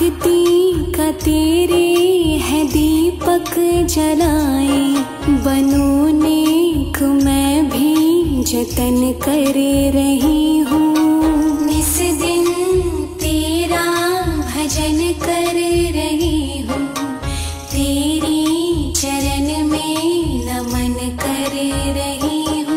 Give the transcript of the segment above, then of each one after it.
भक्ति का तेरे है दीपक जलाए, बनूं नेक मैं भी जतन कर रही हूँ। इस दिन तेरा भजन कर रही हूँ, तेरी चरण में नमन कर रही हूँ।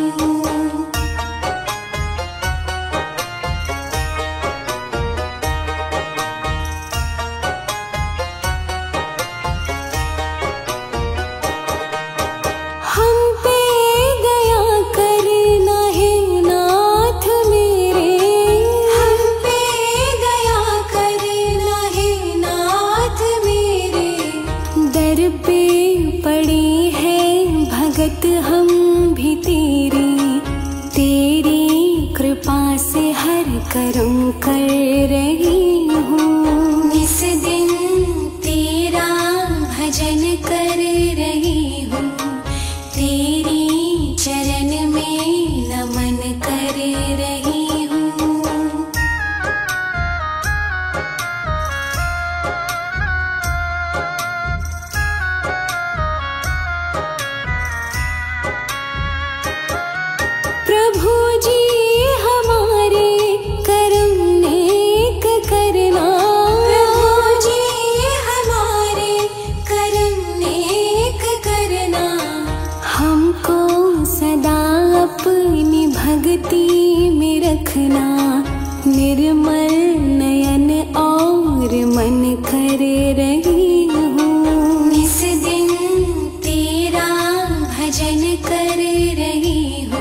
हम पे दया करना है नाथ मेरे, हम पे दया करना है नाथ मेरे। दर पे पड़े हैं भगत हम भी तेरे, तेरी कृपा से हर कर्म कर रही हूँ। इस दिन तेरा भजन कर रही हूँ, तेरी चरण में नमन कर रही हूँ। प्रभु जी हमारे कर्म नेक करना, प्रभु जी हमारे कर्म नेक करना। हमको सदा अपनी भक्ति में रखना, निर्मल नयन और मन कर रही हूँ। इस दिन तेरा भजन कर रही हूँ,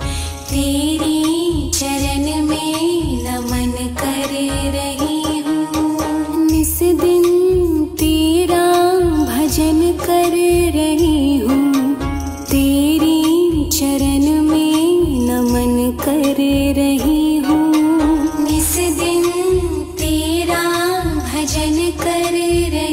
तेरी चरण में नमन कर रही हूँ। इस दिन तेरा भजन कर रही हूँ, तेरी चरण में नमन कर रही हूँ। इस दिन तेरा भजन कर रही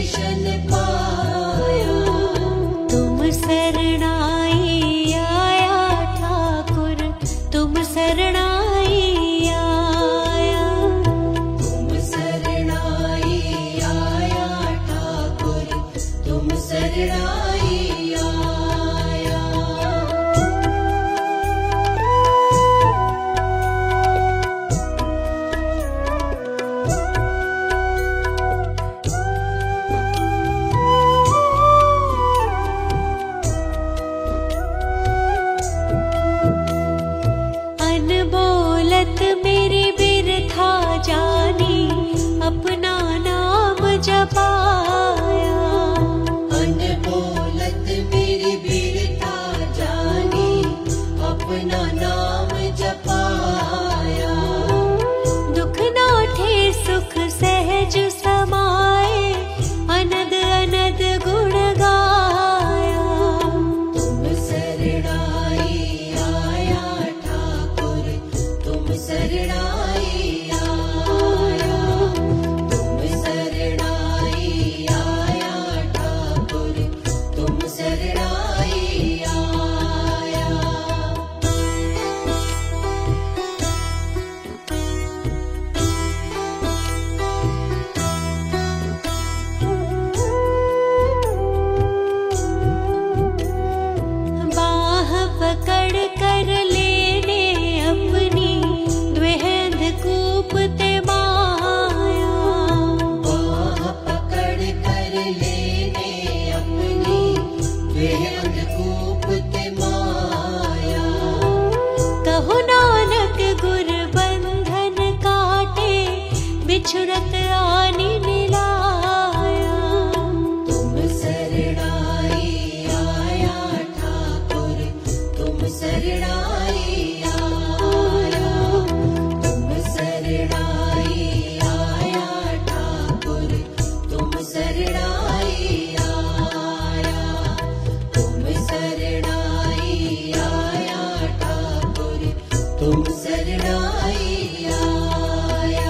दर्शन पाया। तुम शरणाई आया ठाकुर, तुम शरणाई आया। तुम शरणाई आया ठाकुर, तुम शरणाई आया। अनबोलत मेरी बिरथा जानी, अपना नाम जपाया। अनबोलत मेरी बिरथा जानी, अपना नाम जपाया। दुख नाठे सुख सहज समाए, अनद अनद गुण गाया। तुम शरणाई आया ठाकुर, तुम शरणाई आया। तुम शरणाई आया ठाकुर, तुम शरणाई आया। बाह पकड़ कर लेने अपनी, द्विहंध कूप ते माया। बाह पकड़ कर लेने अपनी, द्विहंध कूप ते माया। कहो नानक गुर बंधन काटे, बिछुड़त आनी मिलाया। तुम शरणाई आया ठाकुर, तुम शरणाई आया। तुम शरणाई आया ठाकुर, तुम शरणाई आया। तुम शरणाई आया ठाकुर, तुम शरणाई आया।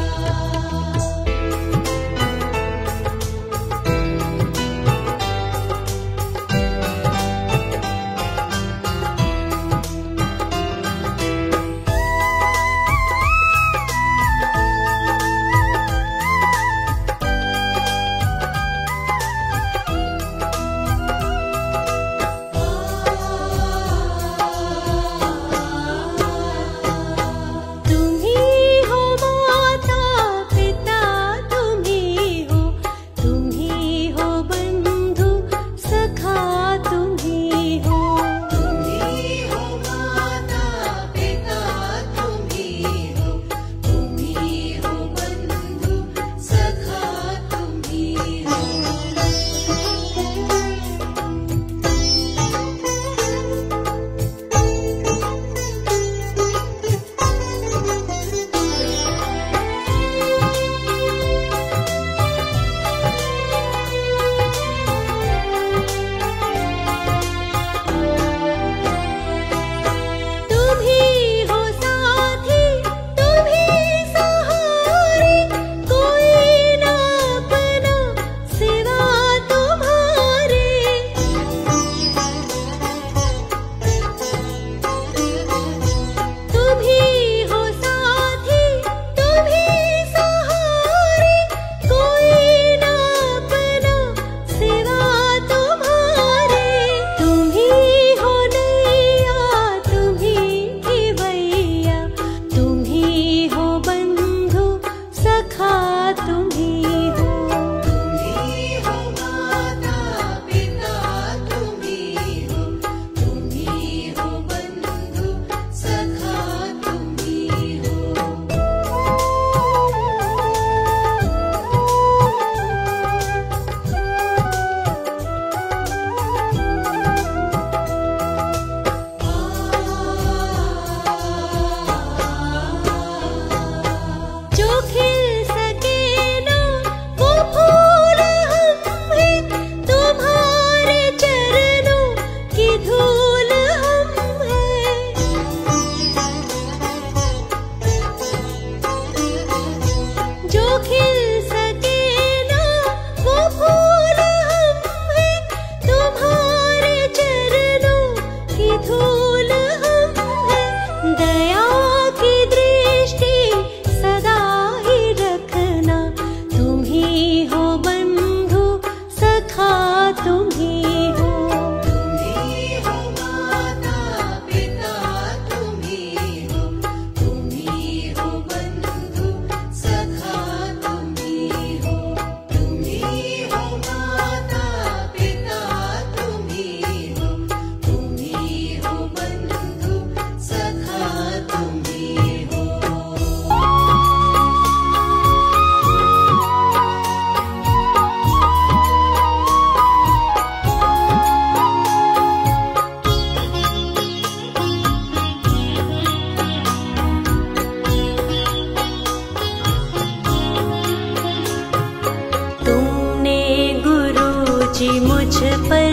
पर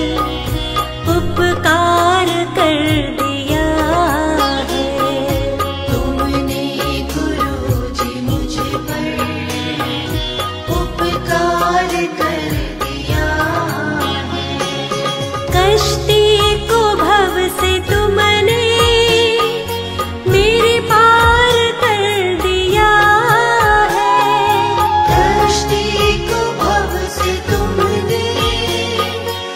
उपकार कर दिया है। तुमने गुरुजी मुझ पर उपकार कर दिया है। कश्ती को भव से तुमने मेरे पार कर दिया है। कश्ती को भव से तुमने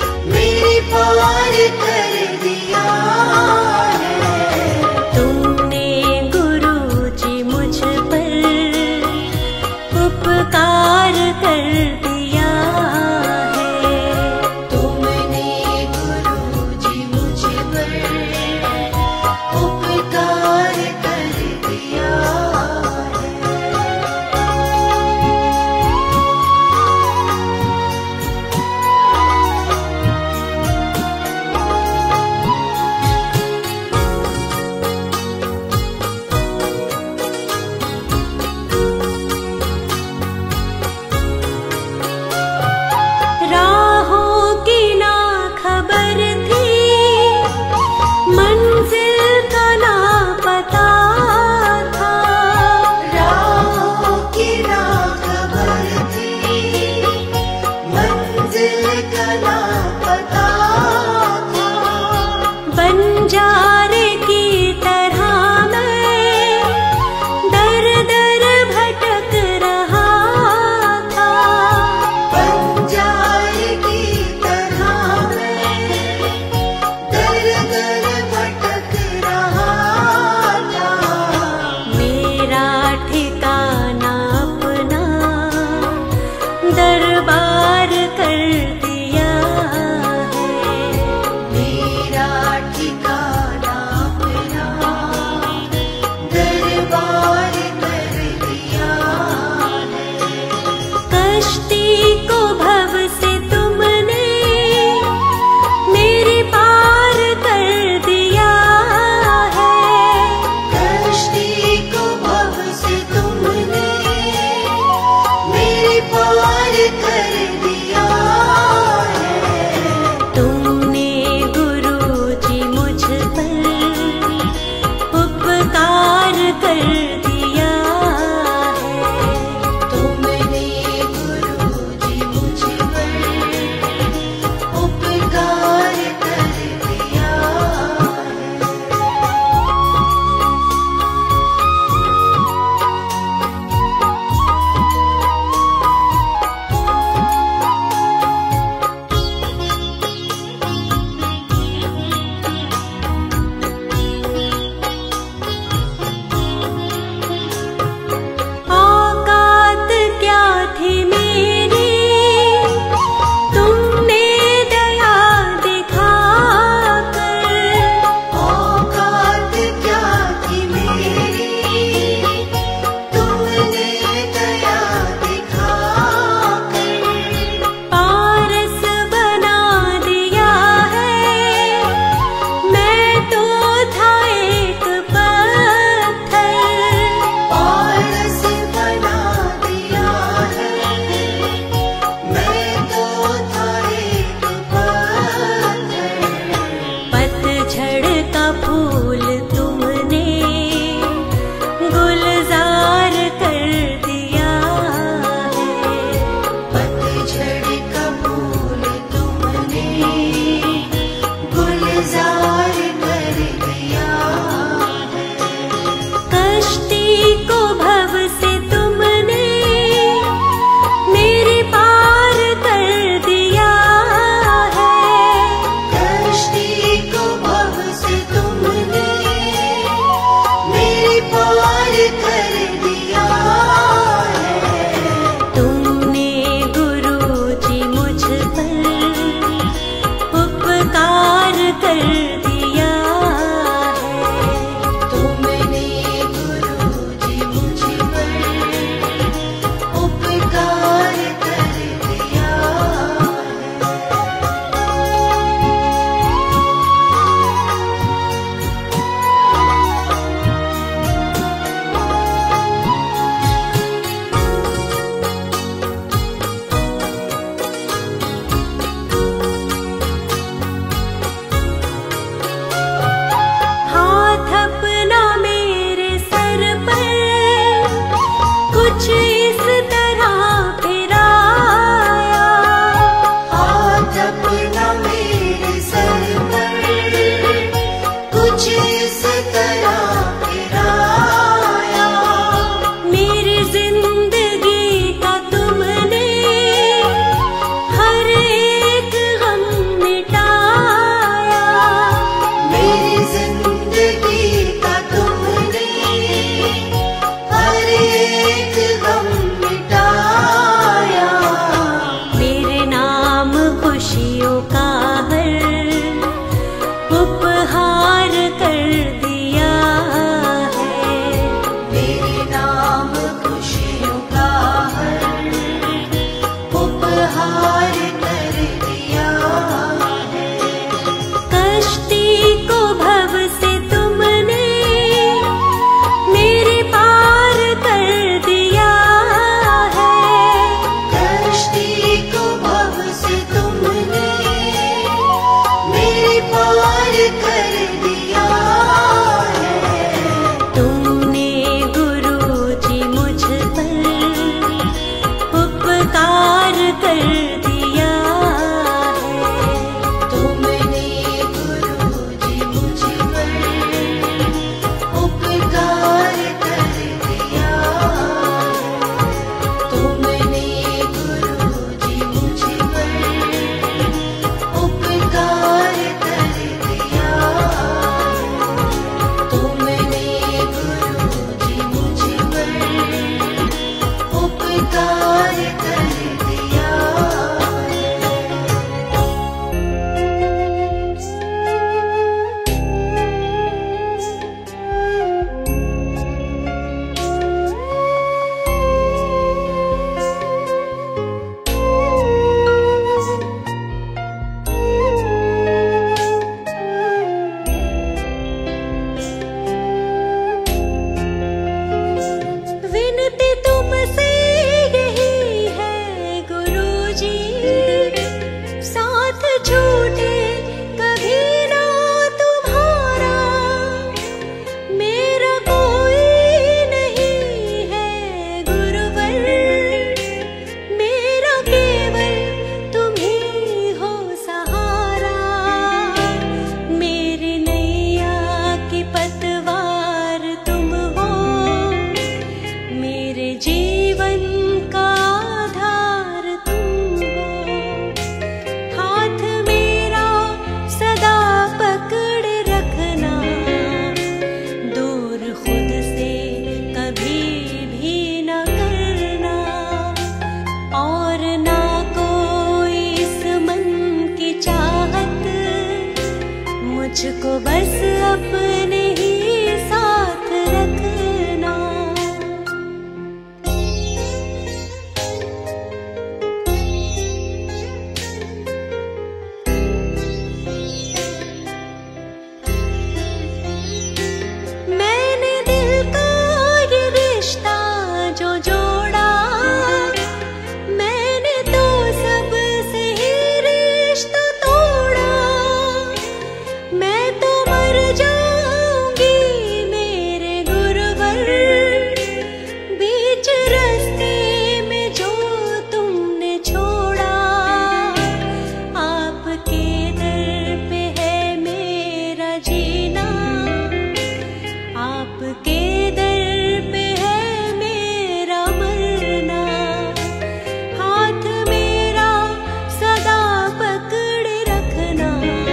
आपके दर पे है मेरा मरना, हाथ मेरा सदा पकड़े रखना,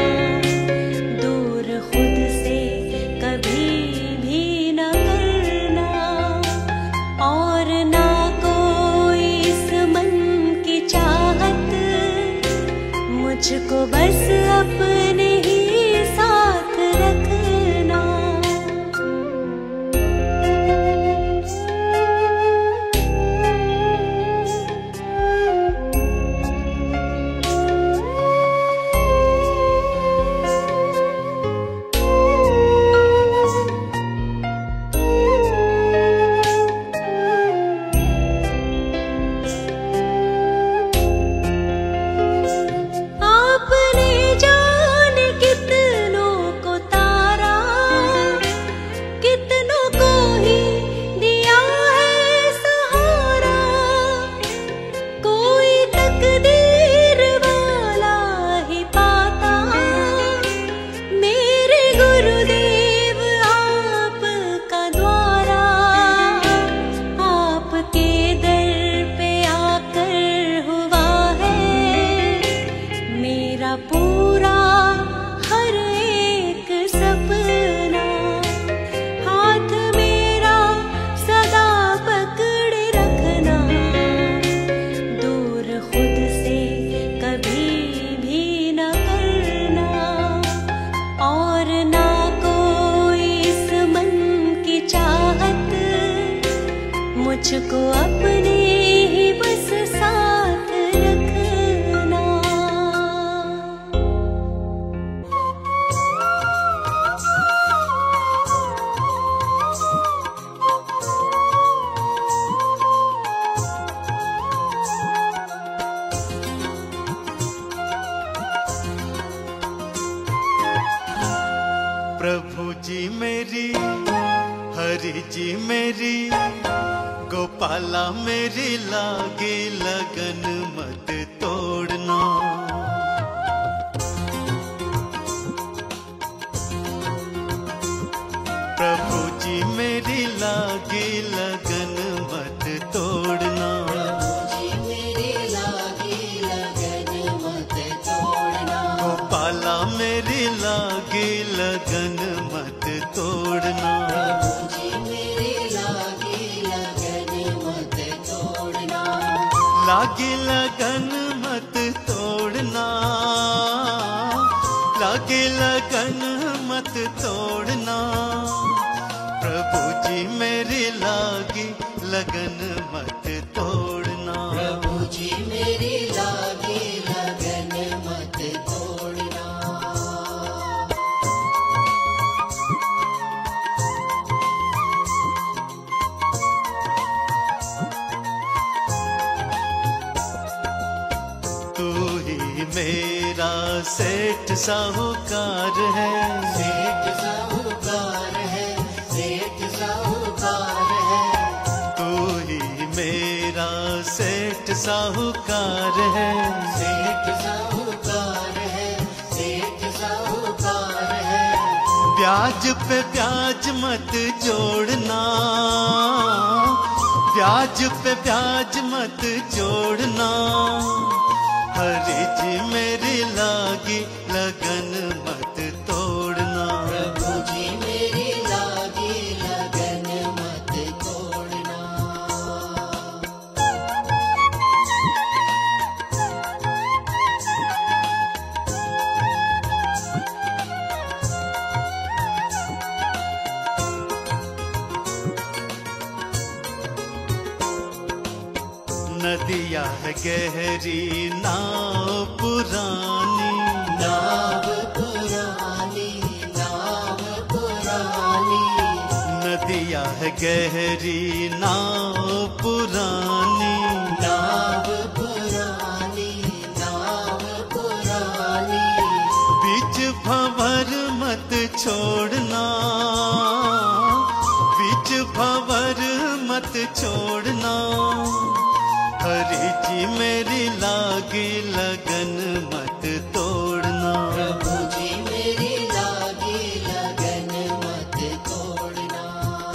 दूर खुद से कभी भी न करना, और ना कोई इस मन की चाहत, मुझको बस अपने ही साथ रखना। आपने जाने कितनों को तारा, कितनों को ही दिया है सहारा, कोई तकदीर वाला ही पाता, मेरे गुरुदेव आपका द्वारा, आपके दर पे आकर हुआ है मेरा पूरा हर एक सपना, हाथ मेरा सदा पकड़े रखना, दूर खुद से कभी भी न करना, और ना कोई इस मन की चाहत, मुझको अपने ही बस साथ रखना। प्रभु जी मेरी, हरि जी मेरी, गोपाला मेरी लागे लगन मत तोड़ना। प्रभु जी मेरी लागे लगन मत तोड़ना। गोपाला मेरी लागे लगन मत तोड़ना। लागे लगन मत तोड़ना, लागे लगन मत तोड़ना। प्रभु जी मेरी लागे लगन मत तोड़ना। प्रभु जी मेरी लागे लगन मत तोड़ना। तू ही मेरा सेठ साहूकार है। सेठ साहूकार है, सेठ साहूकार है। तू ही मेरा सेठ साहूकार है। सेठ साहूकार है, सेठ साहूकार है। ब्याज पे ब्याज मत जोड़ना, ब्याज पे ब्याज मत जोड़ना। हरि जी मेरी लागी लगन मत तोड़ना। प्रभु जी मेरी लागे लगन मत तोड़ना। नदिया है गहरी नाव पुरानी। नाव पुरानी, नाव पुरानी। नदिया है गहरी नाव पुरानी। नाव पुरानी, नाव पुरानी। बीच भंवर मत छोड़ना, बीच भंवर मत छोड़ना। हरि जी मेरी लागी लगन मत तोड़ना। प्रभु जी मेरी लागे लगन मत तोड़ना।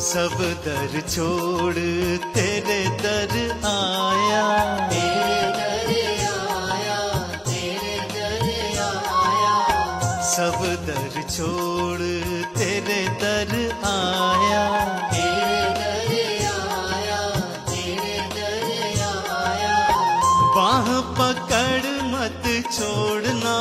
सब दर छोड़ तेरे दर आया, तेरे दर आया, तेरे दर आया। सब दर छोड़ तेरे दर आया, तेरे दर आया, तेरे दर आया। बाह पकड़ मत छोड़ना,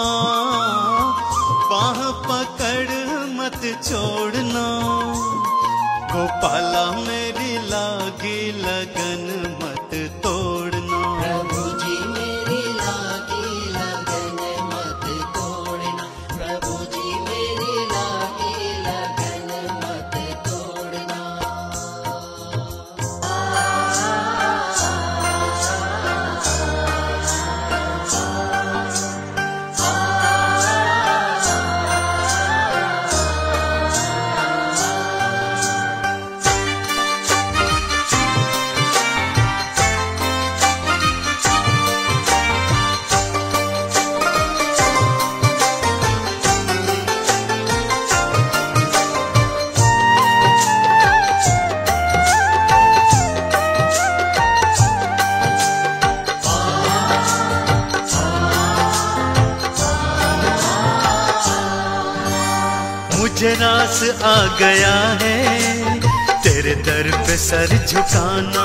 बाह पकड़ मत छोड़ना, गोपाला मेरी लागी लगन मत तोड़ना। प्रभु जी मेरी लागी लगन मत तोड़ना, प्रभु जी मेरी लागी लगन मत तोड़ना। मुझे रास आ गया है तेरे दर पे सर झुकाना,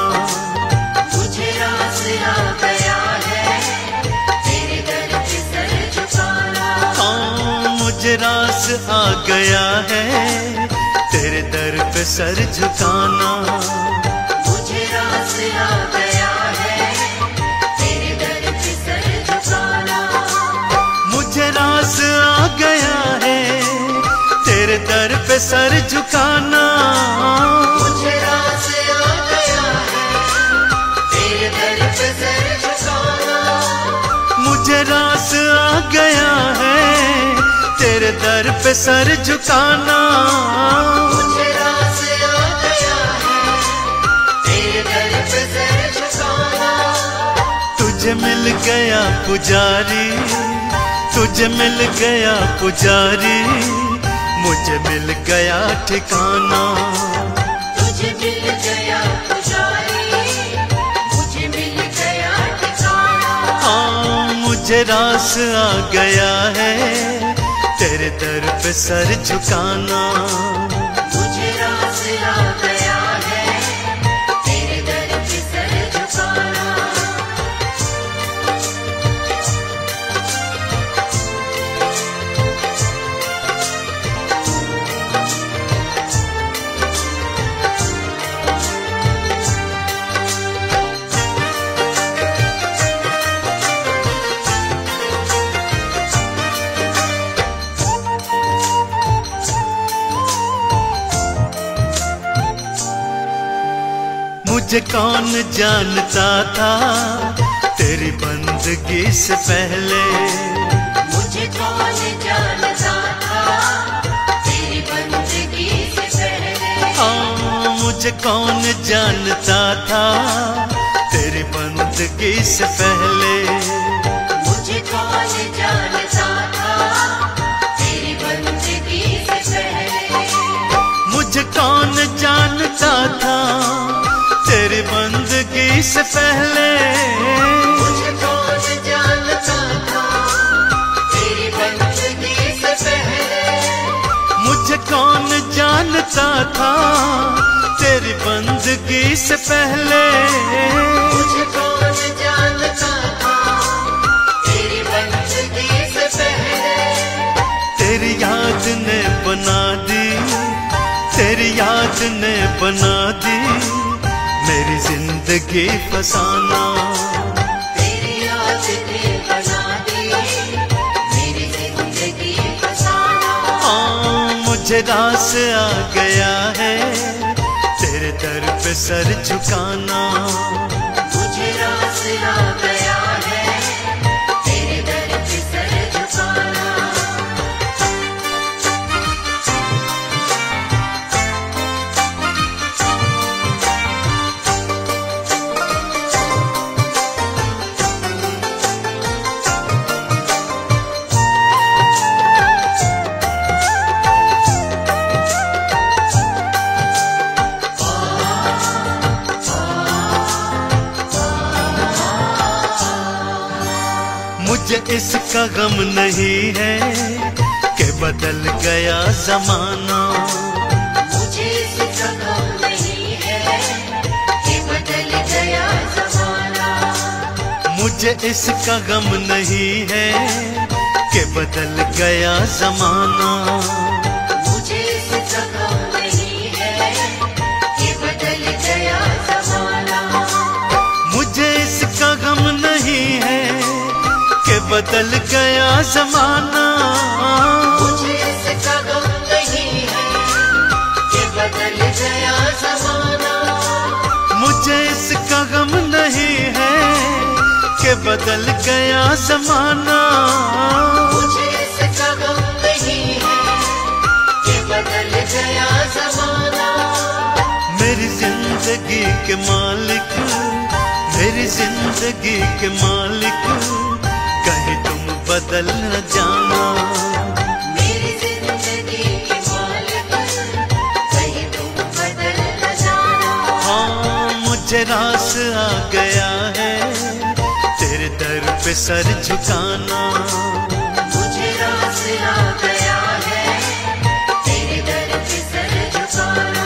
मुझे रास आ गया है तेरे दर पे सर झुकाना। हाँ मुझे रास आ गया है तेरे दर पे सर झुकाना, मुझे रास आ गया है तेरे दर पे सर झुकाना। मुझे रास आ गया है तेरे दर पे सर झुकाना, मुझे रास आ गया है तेरे दर पे सर झुकाना। मुझे रास आ गया है तेरे दर पे सर झुकाना। मुझे रास आ गया है तेरे दर पे सर झुकाना। तुझे मिल गया पुजारी, तुझे मिल गया पुजारी, मुझे मिल गया ठिकाना। तुझे मिल गया पुजारी, मुझे मिल गया ठिकाना। हाँ मुझे रास आ गया है तेरे दर पे सर झुकाना। मुझे रास आ गया है तेरे दर पे सर झुकाना। मुझे कौन जानता था तेरी बंदगी से पहले, मुझे कौन जानता था तेरी बंदगी से पहले। हाँ मुझे कौन जानता था तेरी बंदगी से पहले। मुझे कौन जानता था तेरी बंदगी से पहले। मुझे कौन जानता था तेरी बंदगी से पहले। मुझे कौन जानता था तेरी बंदगी से पहले। मुझे कौन जानता था तेरी बंदगी से पहले। मुझे कौन जानता था तेरी बंदगी से पहले। तेरी याद ने बना दी, तेरी याद ने बना दी मेरी जिंदगी फसाना। तेरी याद ने बना दी मेरी जिंदगी फसाना। हाँ मुझे रास आ गया है तेरे दर पे सर झुकाना। मुझे रास आ गया है तेरे दर पे सर झुकाना। मुझे इसका गम नहीं है कि बदल गया जमाना। मुझे इसका गम नहीं है कि बदल गया जमाना। मुझे इसका गम नहीं है कि बदल गया जमाना। मुझे इसका गम नहीं है कि बदल गया जमाना। मुझे इसका गम नहीं है कि बदल गया जमाना। मुझे इसका गम नहीं है कि बदल गया जमाना। मुझे इसका गम नहीं है कि बदल गया जमाना। मुझे इसका गम नहीं है कि बदल गया जमाना। मेरी जिंदगी के मालिक, मेरी जिंदगी के मालिक, कहीं तुम बदल न जाना। मेरी जिंदगी के मालिक, कहीं तुम बदल न जाना। हाँ, मुझे रास आ गया है तेरे दर पे सर झुकाना। मुझे रास आ गया है तेरे दर पे सर झुकाना।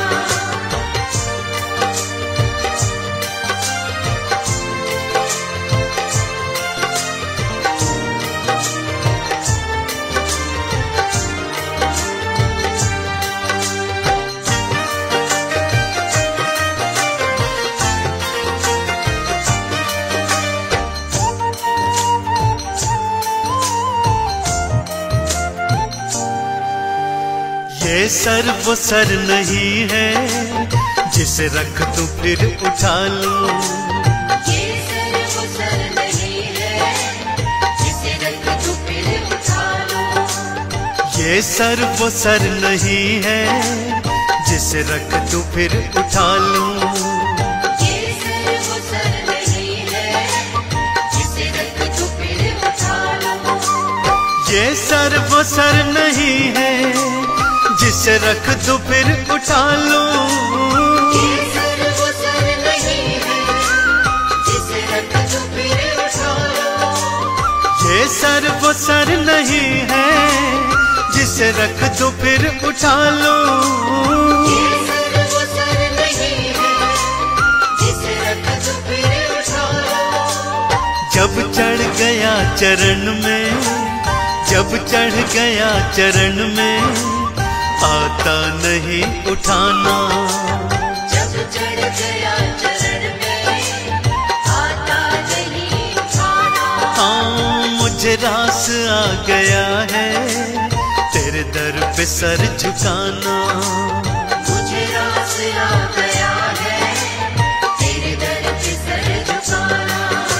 ये सर वो सर नहीं है जिसे रख तू फिर उठा लूं। ये सर वो सर नहीं है जिसे रख तू फिर उठा लूं। ये सर वो सर नहीं है जिसे रख तू फिर उठा लूं। ये सर वो सर नहीं है जिसे रख तू फिर उठा लूं। ये सर वो सर नहीं है जिसे रख दो फिर उठा लूं। ये सर वो सर नहीं है जिसे रख तू फिर उठा लूं। ये सर वो सर नहीं है जिसे रख दो फिर उठा लूं। ये सर वो सर नहीं है जिसे रख तू फिर उठा लूं। जब चढ़ गया चरण में, जब चढ़ गया चरण में, आता नहीं उठाना। जब चढ़ गया चरण में, आता नहीं उठाना। हाँ, मुझे रास आ गया है तेरे दर पे सर झुकाना। मुझे रास आ गया है तेरे दर पे सर झुकाना।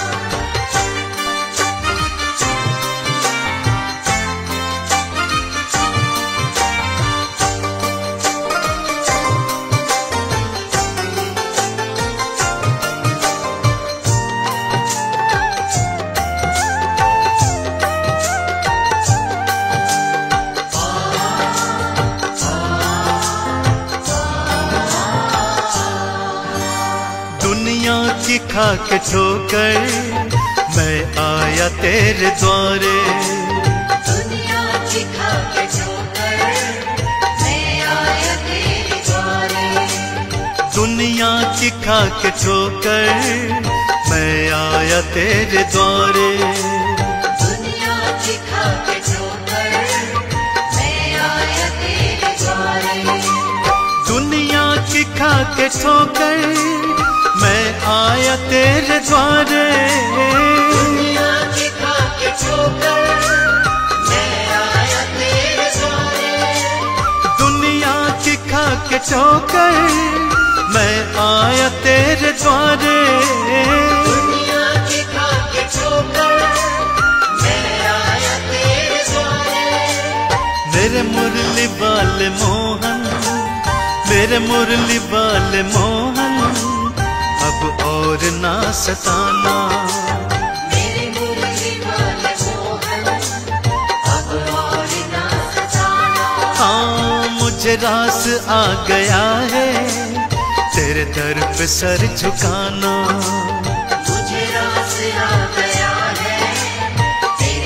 दुनिया की खा के ठोकर मैं आया तेरे द्वारे। दुनिया की खा के ठोकर मैं आया तेरे द्वारे। दुनिया की खा के ठोकर मैं आया तेरे द्वारे। दुनिया की खा के ठोकर मैं आया तेरे द्वारे। दुनिया की खा के ठोकर मैं आया तेरे द्वारे। दुनिया की खा के ठोकर मैं आया तेरे द्वारे। दुनिया की खा के ठोकर मैं आया तेरे द्वारे। दुनिया की खा के ठोकर मैं आया तेरे द्वारे। मेरे मुरली वाले मोहन, मेरे मुरली वाले मोहन, अब और ना सताना। मेरे मुरली वाले मोहन, अब और ना सताना। हाँ, मुझे रास आ गया है तेरे दर पे सर झुकाना। मुझे रास आ गया है तेरे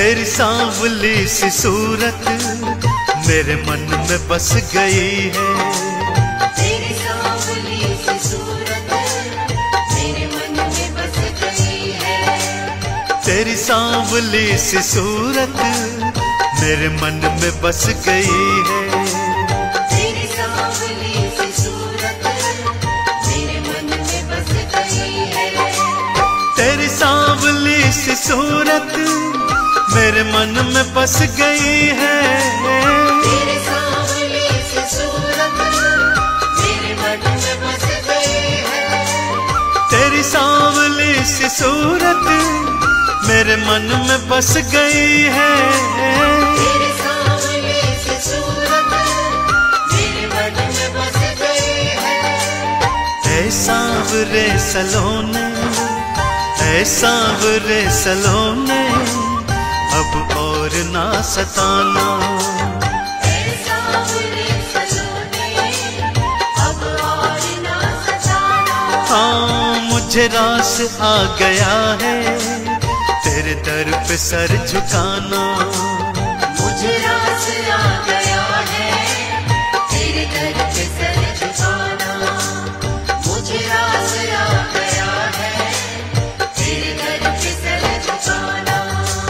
तेरी सांवली सी सूरत मेरे मन में बस गई है। तेरी सांवली सी सूरत मेरे मन में बस गई है। तेरी सांवली सी सूरत मेरे मन में बस गई है। तेरी सांवली सी सूरत मेरे मन में बस गई है। तेरी सांवली सी सूरत मेरे मन में बस गई है। तेरी सांवली सी सूरत मेरे मन में बस गई है। तेरी सांवली सी सूरत मेरे मन में बस गई है। तेरी सांवली सी सूरत मेरे मन में बस गई है। ऐ सांवरे सलोने, ऐ सांवरे सलोने, अब और ना सताना। ऐ सांवरे सलोने, अब और ना सताना। हाँ मुझे रास आ गया है तेरे दर पे सर झुकाना। मुझे रास आ गया है तेरे दर पे सर झुकाना। मुझे रास आ गया है तेरे दर पे सर झुकाना।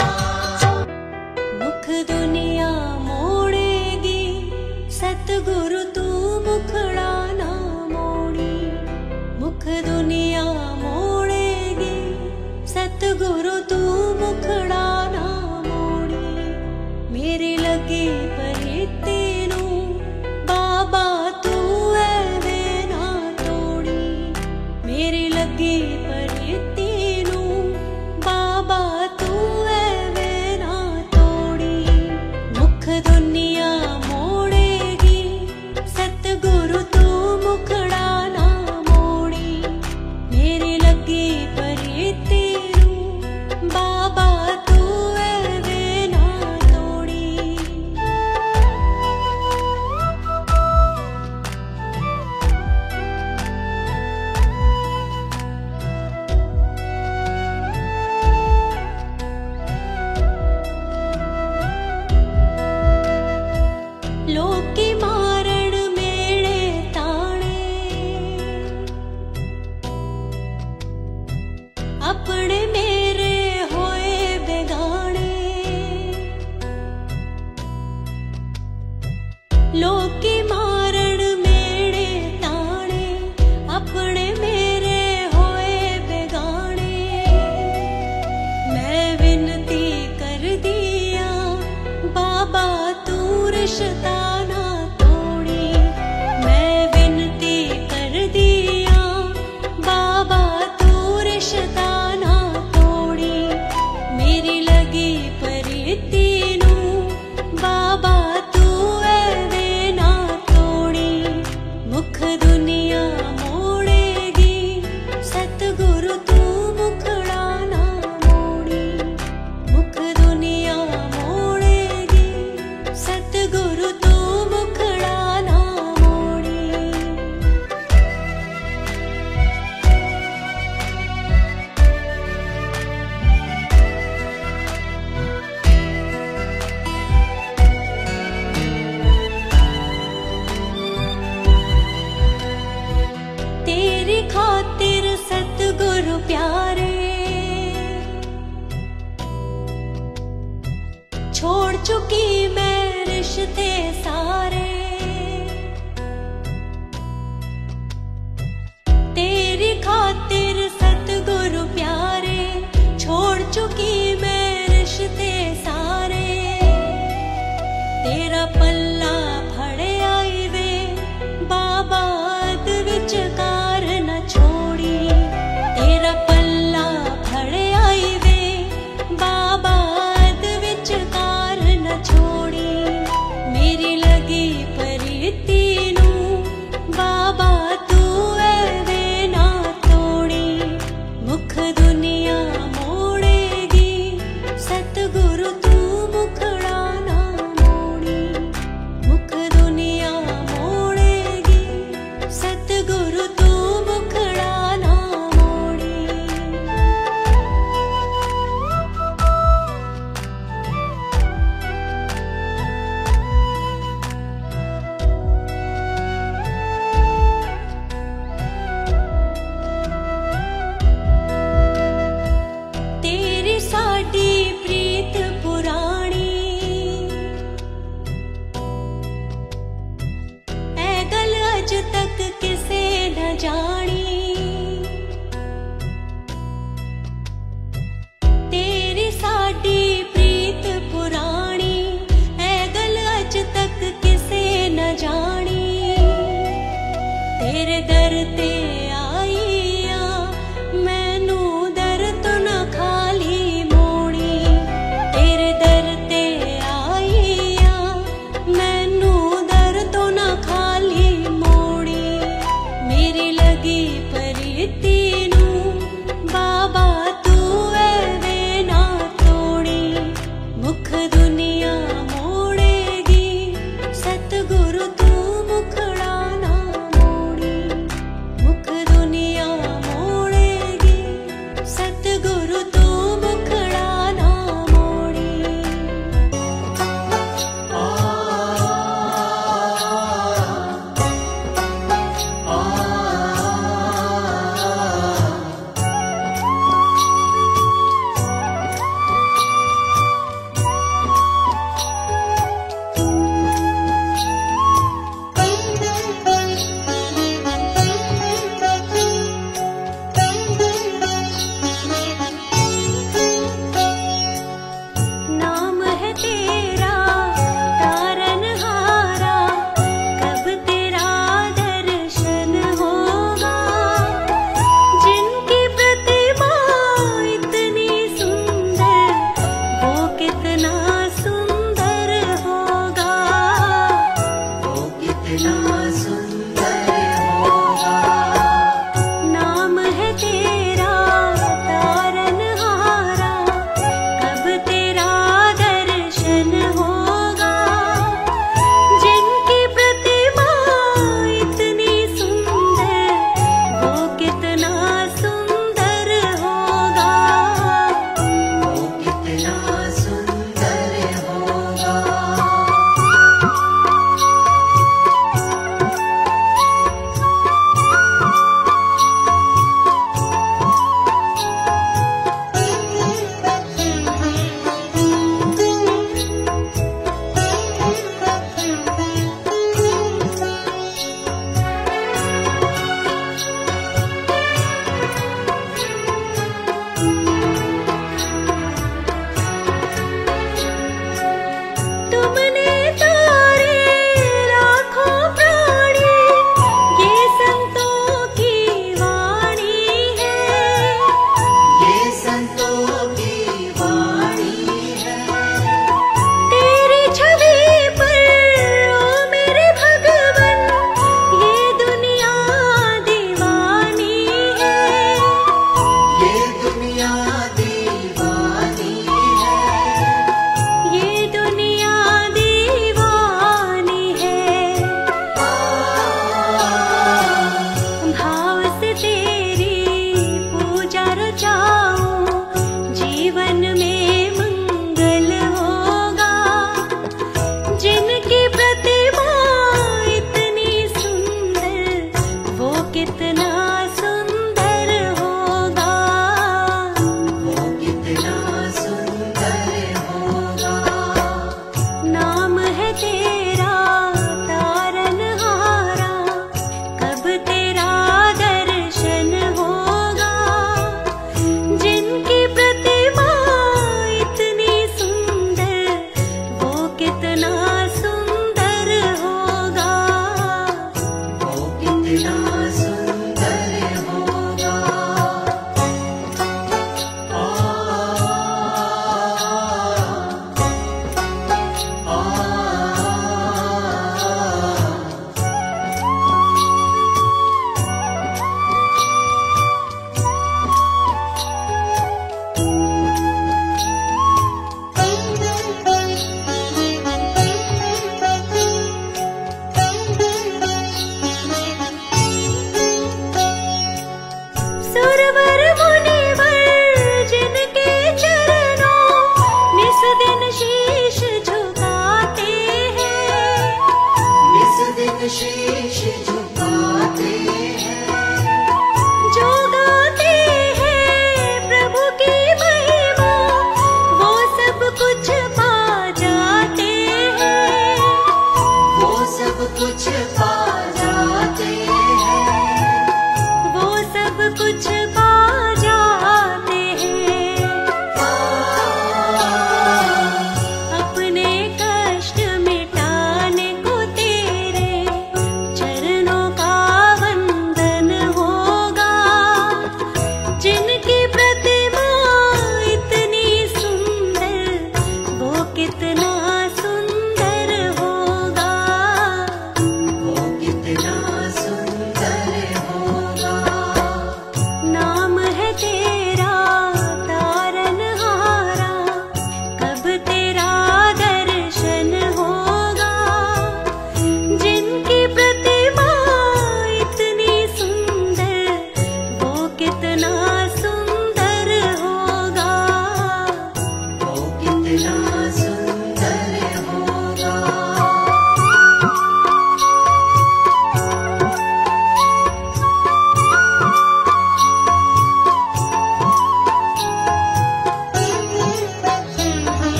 मुख दुनिया मोड़ेगी सतगुरु तू मुखड़ा ना मोड़ी। मुख दुनिया मोड़ेगी सतगुरु तू मुखड़ा ना मोड़ी। मेरे लगे परिते नू बाबा तू ऐवे ना तोड़ी। मेरे लगे परिते नू बाबा तू ऐवे ना तोड़ी। मुख दुनिया मोड़ेगी सतगुरु तू मुखड़ा ना मोड़ी। मेरे लगे परिते नू बाबा तू ऐवे ना तोड़ी। लोकी मारण मेले ताणे, अपने मेरे होए बेगाने। लोकी मारण मेले ताणे, अपने मेरे होए बेगाने। मैं विनती कर दिया बाबा तू रिश्ता ना तोड़ी। मैं विनती कर दिया बाबा तू रिश्ता ना तोड़ी। मेरी लगी परिती नू बाबा तू ऐवे ना तोड़ी। मुख दुनिया मोड़ेगी सतगुरु तू मुखड़ा ना मोड़ी। मुख दुनिया मोड़ेगी सतगुरु तू मुखड़ा ना मोड़ी। तेरी खातिर सतगुरु प्यारे, छोड़ चुकी मैं रिश्ते सारे। तेरी खातिर सतगुरु प्यारे, छोड़ चुकी मैं रिश्ते सारे। तेरा पल्ला फड़े आई वे बाबा अद विचकार न छोड़ी। तेरा पल्ला फड़े आई वे बाबा अद विचकार न छोड़ी। मेरी लगी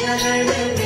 शरण